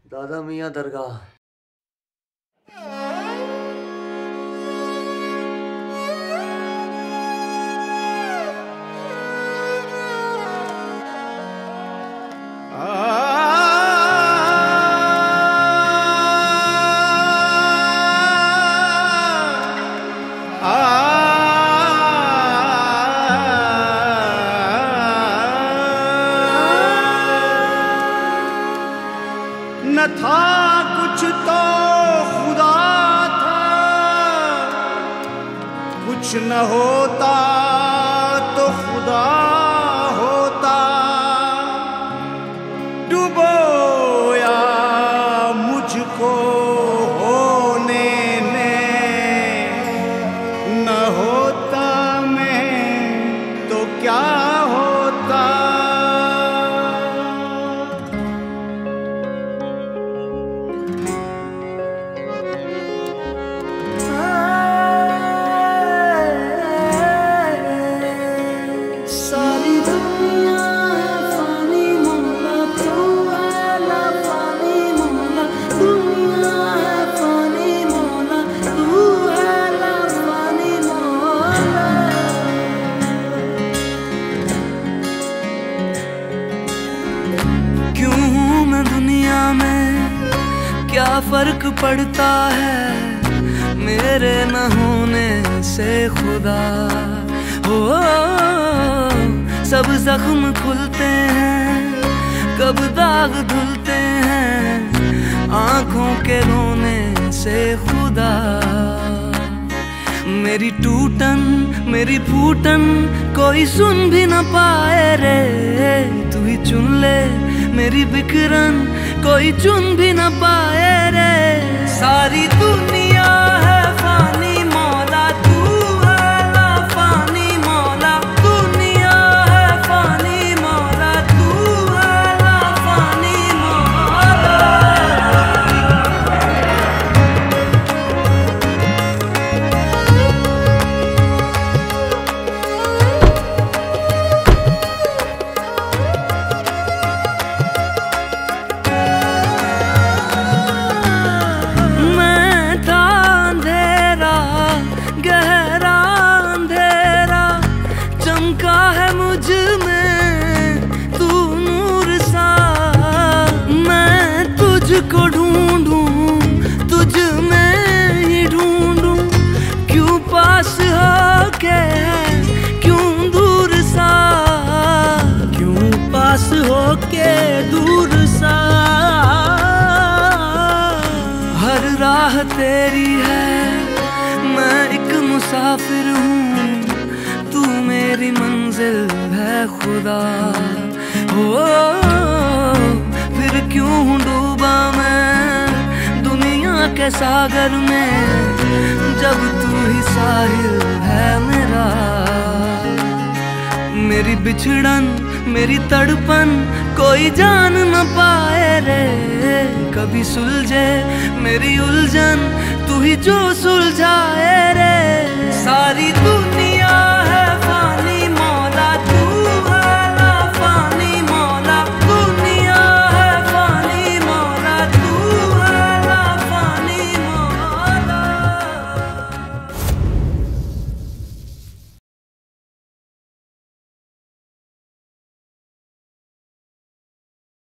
दादा मियाँ दरगाह। न था कुछ तो खुदा था, कुछ न होता तो खुदा होता। डुबोया मुझको होने ने, न होता मैं तो क्या होता। क्या फर्क पड़ता है मेरे न होने से खुदा हो। सब जख्म खुलते हैं, कब दाग धुलते हैं आंखों के रोने से खुदा। मेरी टूटन मेरी फूटन कोई सुन भी न पाए रे, तू ही चुन ले मेरी बिखरन कोई चुन भी न पाए रे। सारी दुनिया है फानी मौला, तू है ना फानी मौला। दुनिया है फानी मौला, तू है ना फानी मौला। को ढूंढूं तुझ में ही ढूंढूं, क्यों पास होके क्यों दूर सा, क्यों पास होके दूर सा। हर राह तेरी है, मैं एक मुसाफिर हूँ, तू मेरी मंजिल है खुदा हो। फिर क्यों डूबा मैं दुनिया के सागर में, जब तू ही साहिल है मेरा। मेरी बिछड़न मेरी तड़पन कोई जान न पाए रे, कभी सुलझे मेरी उलझन तू ही जो सुलझाए रे। सारी